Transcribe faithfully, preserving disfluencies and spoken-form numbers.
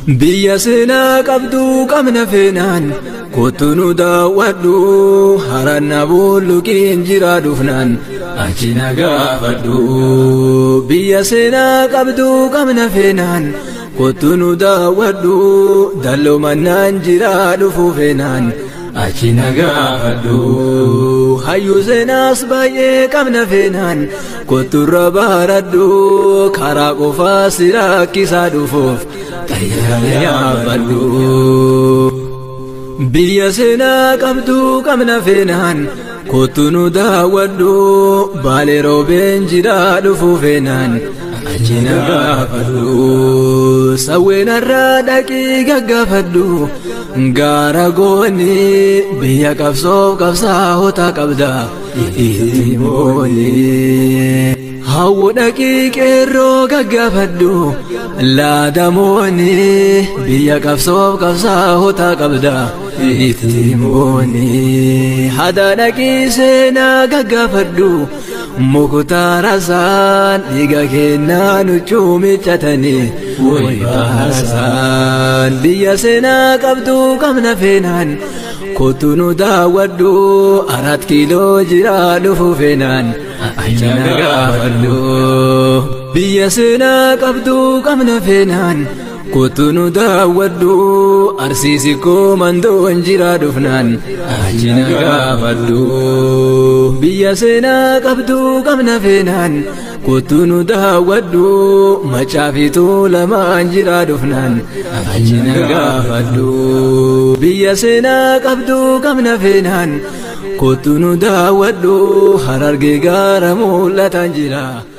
biyya seenaa qabdu qabna feenaan kottu nu daawwadhu haranna bulluqiin jira dhufnaan achi na gaafadhu biyya seenaa qabdu qabna feenaan kottu nu daawwadhu dalloo mannaan jira dhufu feenaan achi na gaafadhu hayyu seenaas baay'ee qabna feenaan kottu irra baaradhu karaa qofaa si rakkisaa dhufuuf tayyaabbadhu biyya seenaa qabdu qabna feenaan kottu nu daawwadhu baalee roobeen jira dhufu feenaan achi na gaafadhu sawween irraa dhaqii gaggaafadhu gaara gooni biyya qabsoof qabsaa'ota qabda itti mooni hawwu dhaqii qeerroo gaggaafadhu laadamooni biyya qabsoof qabsaa'ota qabda itti mooni hada dhaqii seenaa gaggaafadhu muktaarasaan dhiiga kennaa nu cuumichatanii waybaasaan biyya seenaa qabdu qabna feenaan kottu nu daawwadhu arat kiiloo jira dhufu feenaan achi na gaafadhu biyya seenaa qabdu qabna feenaan kottu nu daawwadhu arsiisi koo mandoon jira dhufnaan achi na gaafadhu biyya seenaa qabdu qabna feenaan kottu nu daawwadhu macaafitu lamaan jira dhufnaan achi na gaafadhu biyya seenaa qabdu qabna feenaan kottu nu daawwadhu harargee gaara mul'atan jira.